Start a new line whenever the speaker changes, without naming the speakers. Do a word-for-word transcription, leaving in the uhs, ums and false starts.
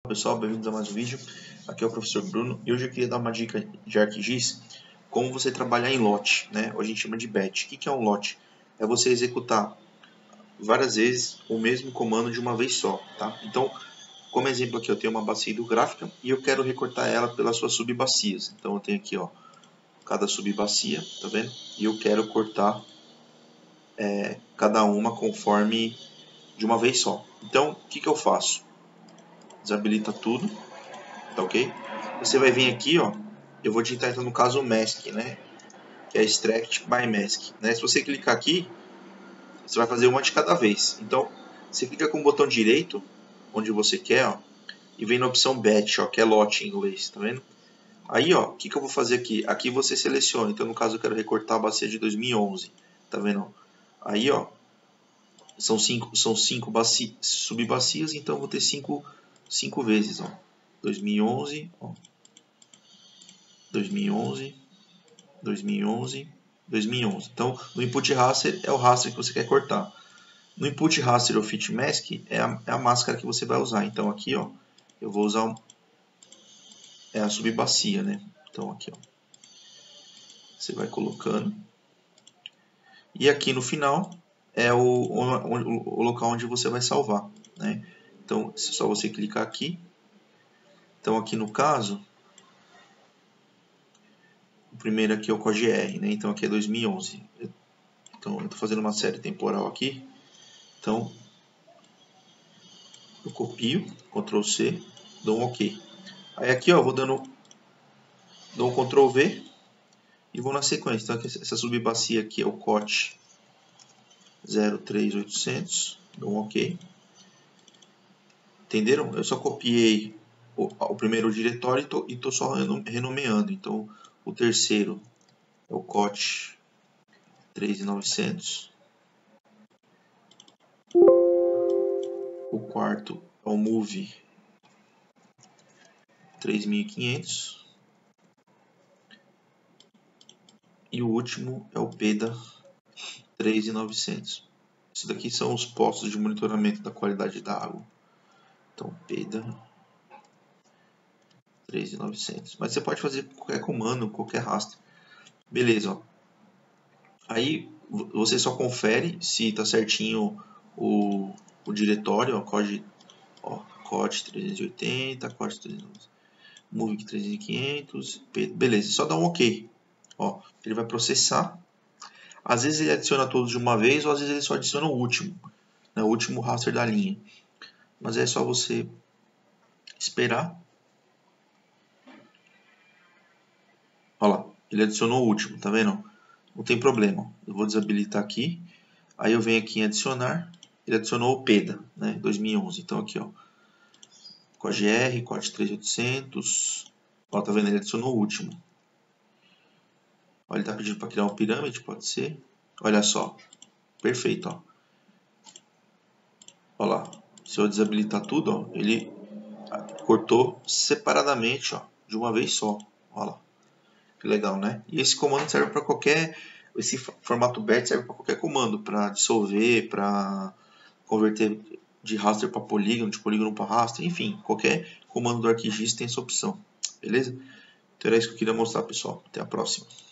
Pessoal, bem-vindos a mais um vídeo. Aqui é o professor Bruno e hoje eu queria dar uma dica de ArcGIS como você trabalhar em lote, né? Hoje a gente chama de batch. O que é um lote? É você executar várias vezes o mesmo comando de uma vez só, tá? Então, como exemplo aqui eu tenho uma bacia hidrográfica e eu quero recortar ela pelas suas subbacias. Então eu tenho aqui, ó, cada subbacia, tá vendo? E eu quero cortar é, cada uma conforme de uma vez só. Então, o que que eu faço? Desabilita tudo. Tá ok? Você vai vir aqui, ó, eu vou digitar então no caso o mask, né? Que é extract by mask, né? Se você clicar aqui, você vai fazer uma de cada vez. Então, você clica com o botão direito, onde você quer, ó, e vem na opção batch, ó, que é lote em inglês, tá vendo? Aí, ó, o que que eu vou fazer aqui? Aqui você seleciona, então no caso eu quero recortar a bacia de dois mil e onze, tá vendo? Aí, ó, são cinco, são cinco baci, subbacias, então eu vou ter cinco, cinco vezes, ó. dois mil e onze, ó. dois mil e onze, dois mil e onze, dois mil e onze. Então, no input raster é o raster que você quer cortar. No input raster ou fit mask é a, é a máscara que você vai usar. Então, aqui, ó, eu vou usar um, é a subbacia, né? Então, aqui, ó, você vai colocando. E aqui no final é o, o, o local onde você vai salvar, né? Então, é só você clicar aqui. Então, aqui no caso, o primeiro aqui é o código R, né? Então, aqui é dois mil e onze. Então, eu estou fazendo uma série temporal aqui. Então, eu copio, control C, dou um OK. Aí aqui, ó, vou dando, dou um control V e vou na sequência. Então, aqui, essa subbacia aqui é o C O T zero três oitocentos, dou um OK. Entenderam? Eu só copiei o, o primeiro diretório e estou só renomeando. Então, o terceiro é o C O T três mil e novecentos. O quarto é o Move três mil e quinhentos. E o último é o PEDA três mil e novecentos. Esses daqui são os postos de monitoramento da qualidade da água. Então, PEDA três mil e novecentos. Mas você pode fazer qualquer comando, qualquer rastro. Beleza, ó. Aí você só confere se está certinho o, o diretório, ó, C O D, ó, C O D trezentos e oitenta, C O D trezentos e noventa, Move três mil e quinhentos, beleza, só dá um OK. Ó, ele vai processar. Às vezes ele adiciona todos de uma vez, ou às vezes ele só adiciona o último, né, o último raster da linha. Mas é só você esperar. Olha lá, ele adicionou o último, tá vendo? Não tem problema. Eu vou desabilitar aqui. Aí eu venho aqui em adicionar. Ele adicionou o PEDA, né? dois mil e onze. Então aqui, ó. C O G R, C O D três mil e oitocentos. Ó, tá vendo? Ele adicionou o último. Ó, ele tá pedindo para criar uma pirâmide, pode ser. Olha só. Perfeito, ó. Olha lá. Se eu desabilitar tudo, ó, ele cortou separadamente, ó, de uma vez só. Olha lá. Que legal, né? E esse comando serve para qualquer... Esse formato batch serve para qualquer comando, para dissolver, para converter de raster para polígono, de polígono para raster, enfim, qualquer comando do ArcGIS tem essa opção, beleza? Então era isso que eu queria mostrar, pessoal. Até a próxima.